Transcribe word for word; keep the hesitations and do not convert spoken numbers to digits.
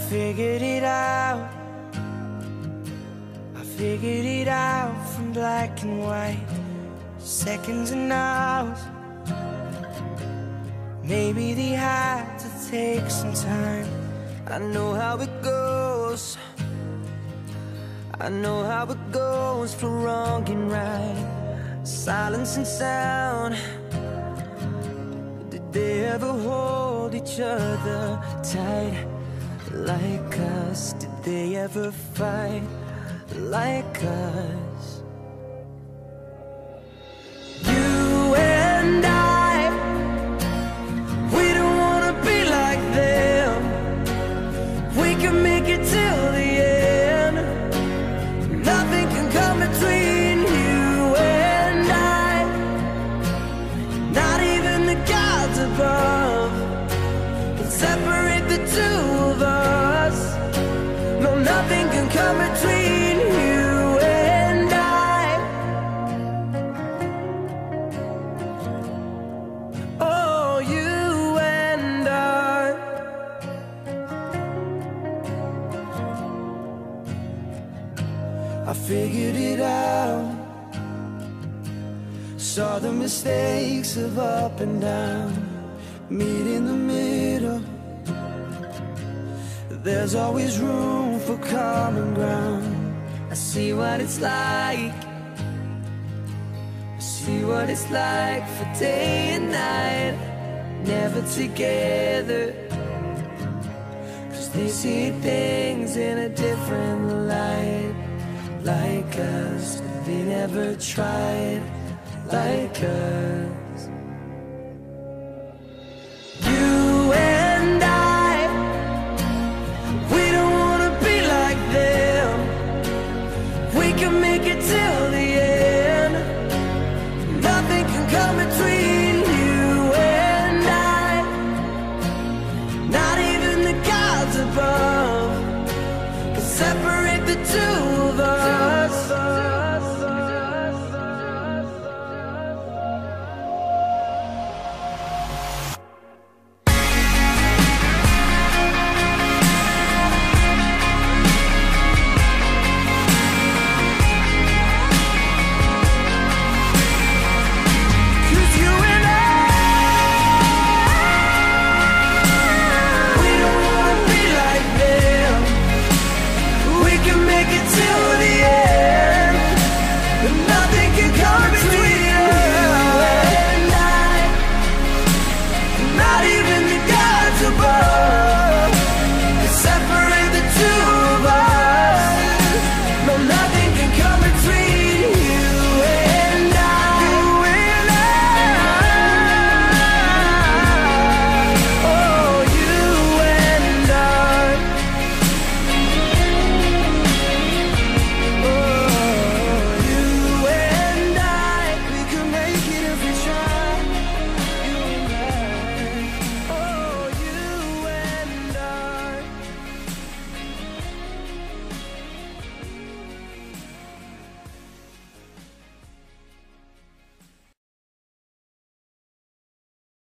figured it out. I figured it out from black and white, seconds and hours. Maybe they had to take some time. I know how it goes. I know how it goes for wrong and right, silence and sound. Did they ever hold each other tight like us? Did they ever fight like us? You and I, we don't wanna be like them. We can make it till the end. Nothing can come between you and I, not even the gods above can separate the two of us. No, nothing can come between you and I. Oh, you and I. I figured it out, saw the mistakes of up and down, meet in the middle. There's always room for common ground. I see what it's like, I see what it's like for day and night, never together. Cause they see things in a different light, like us, but they never tried like us. You and I, we don't wanna be like them. We can make it till the end. Nothing can come between you and I, not even the gods above can separate the two of us.